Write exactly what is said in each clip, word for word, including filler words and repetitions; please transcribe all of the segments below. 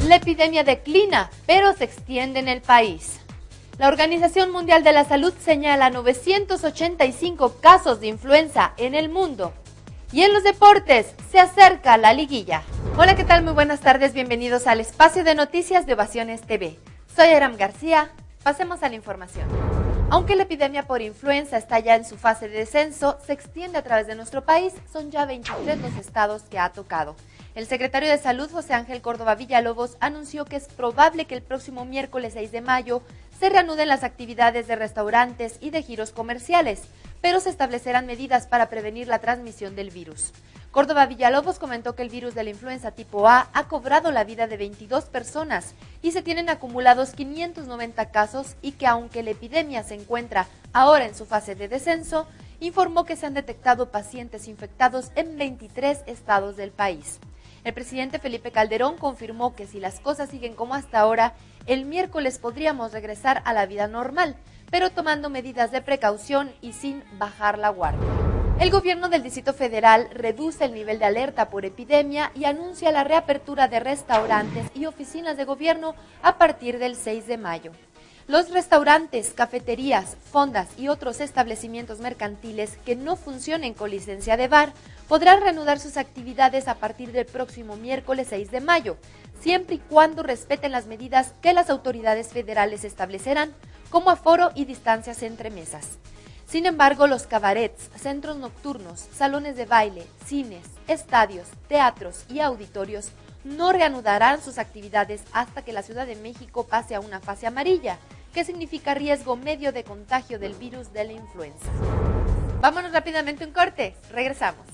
La epidemia declina, pero se extiende en el país. La Organización Mundial de la Salud señala novecientos ochenta y cinco casos de influenza en el mundo. Y en los deportes, se acerca la liguilla. Hola, ¿qué tal? Muy buenas tardes, bienvenidos al espacio de noticias de Ovaciones T V. Soy Aram García, pasemos a la información. Aunque la epidemia por influenza está ya en su fase de descenso, se extiende a través de nuestro país, son ya veintitrés los estados que ha tocado. El secretario de Salud, José Ángel Córdoba Villalobos, anunció que es probable que el próximo miércoles seis de mayo se reanuden las actividades de restaurantes y de giros comerciales, pero se establecerán medidas para prevenir la transmisión del virus. Córdoba Villalobos comentó que el virus de la influenza tipo A ha cobrado la vida de veintidós personas y se tienen acumulados quinientos noventa casos y que aunque la epidemia se encuentra ahora en su fase de descenso, informó que se han detectado pacientes infectados en veintitrés estados del país. El presidente Felipe Calderón confirmó que si las cosas siguen como hasta ahora, el miércoles podríamos regresar a la vida normal, pero tomando medidas de precaución y sin bajar la guardia. El gobierno del Distrito Federal reduce el nivel de alerta por epidemia y anuncia la reapertura de restaurantes y oficinas de gobierno a partir del seis de mayo. Los restaurantes, cafeterías, fondas y otros establecimientos mercantiles que no funcionen con licencia de bar podrán reanudar sus actividades a partir del próximo miércoles seis de mayo, siempre y cuando respeten las medidas que las autoridades federales establecerán, como aforo y distancias entre mesas. Sin embargo, los cabarets, centros nocturnos, salones de baile, cines, estadios, teatros y auditorios no reanudarán sus actividades hasta que la Ciudad de México pase a una fase amarilla, que significa riesgo medio de contagio del virus de la influenza. Vámonos rápidamente a un corte, regresamos.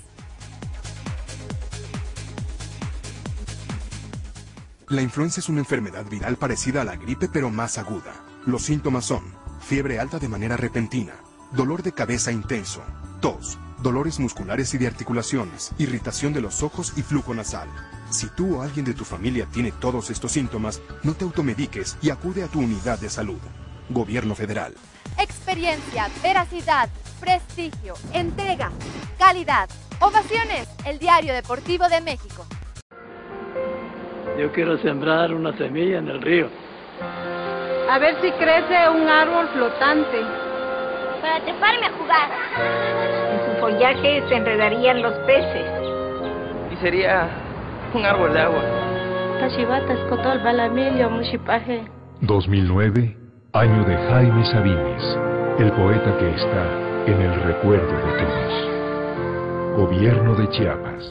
La influenza es una enfermedad viral parecida a la gripe pero más aguda. Los síntomas son fiebre alta de manera repentina, dolor de cabeza intenso, tos, dolores musculares y de articulaciones, irritación de los ojos y flujo nasal. Si tú o alguien de tu familia tiene todos estos síntomas, no te automediques y acude a tu unidad de salud. Gobierno Federal. Experiencia, veracidad, prestigio, entrega, calidad. Ovaciones, el Diario Deportivo de México. Yo quiero sembrar una semilla en el río. A ver si crece un árbol flotante. Para treparme a jugar. En su follaje se enredarían los peces. Y sería un árbol de agua. dos mil nueve, año de Jaime Sabines, el poeta que está en el recuerdo de todos. Gobierno de Chiapas.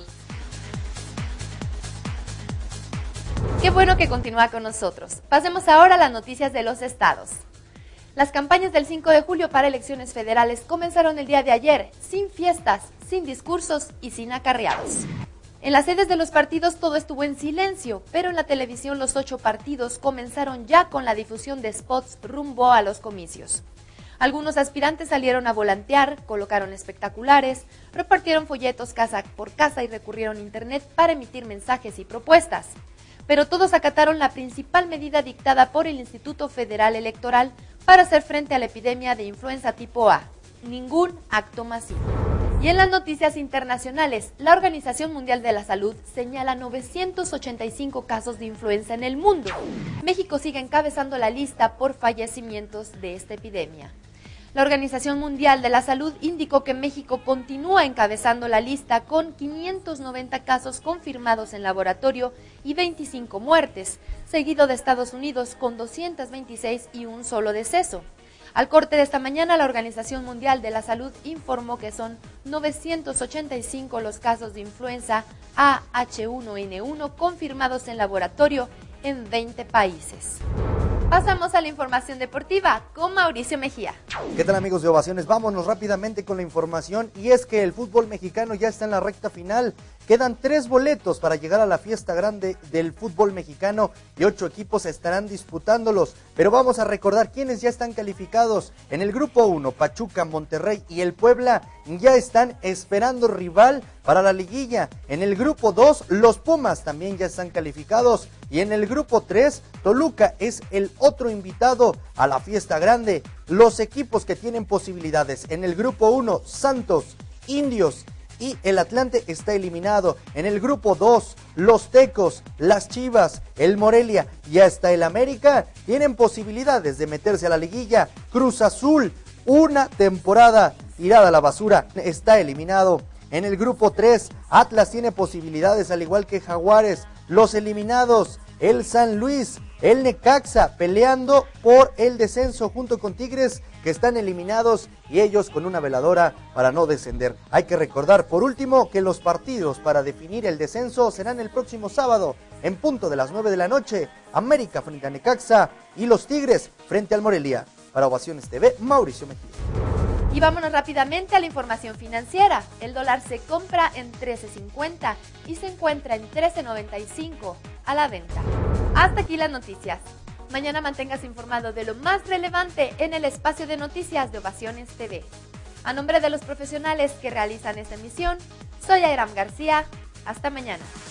Qué bueno que continúa con nosotros. Pasemos ahora a las noticias de los estados. Las campañas del cinco de julio para elecciones federales comenzaron el día de ayer, sin fiestas, sin discursos y sin acarreados. En las sedes de los partidos todo estuvo en silencio, pero en la televisión los ocho partidos comenzaron ya con la difusión de spots rumbo a los comicios. Algunos aspirantes salieron a volantear, colocaron espectaculares, repartieron folletos casa por casa y recurrieron a internet para emitir mensajes y propuestas. Pero todos acataron la principal medida dictada por el Instituto Federal Electoral para hacer frente a la epidemia de influenza tipo A. Ningún acto masivo. Y en las noticias internacionales, la Organización Mundial de la Salud señala novecientos ochenta y cinco casos de influenza en el mundo. México sigue encabezando la lista por fallecimientos de esta epidemia. La Organización Mundial de la Salud indicó que México continúa encabezando la lista con quinientos noventa casos confirmados en laboratorio y veinticinco muertes, seguido de Estados Unidos con doscientos veintiséis y un solo deceso. Al corte de esta mañana, la Organización Mundial de la Salud informó que son novecientos ochenta y cinco los casos de influenza A H uno N uno confirmados en laboratorio en veinte países. Pasamos a la información deportiva con Mauricio Mejía. ¿Qué tal, amigos de Ovaciones? Vámonos rápidamente con la información, y es que el fútbol mexicano ya está en la recta final. Quedan tres boletos para llegar a la fiesta grande del fútbol mexicano y ocho equipos estarán disputándolos. Pero vamos a recordar quiénes ya están calificados. En el grupo uno, Pachuca, Monterrey y el Puebla ya están esperando rival para la liguilla. En el grupo dos, los Pumas también ya están calificados. Y en el grupo tres, Toluca es el otro invitado a la fiesta grande. Los equipos que tienen posibilidades en el grupo uno, Santos, Indios y el Atlante está eliminado. En el grupo dos, los Tecos, las Chivas, el Morelia y hasta el América tienen posibilidades de meterse a la liguilla. Cruz Azul, una temporada tirada a la basura, está eliminado. En el grupo tres, Atlas tiene posibilidades al igual que Jaguares. Los eliminados, el San Luis, el Necaxa peleando por el descenso junto con Tigres, que están eliminados y ellos con una veladora para no descender. Hay que recordar por último que los partidos para definir el descenso serán el próximo sábado en punto de las nueve de la noche. América frente a Necaxa y los Tigres frente al Morelia. Para Ovaciones T V, Mauricio Mejía. Y vámonos rápidamente a la información financiera. El dólar se compra en trece cincuenta y se encuentra en trece noventa y cinco a la venta. Hasta aquí las noticias. Mañana manténgase informado de lo más relevante en el espacio de noticias de Ovaciones T V. A nombre de los profesionales que realizan esta emisión, soy Airam García. Hasta mañana.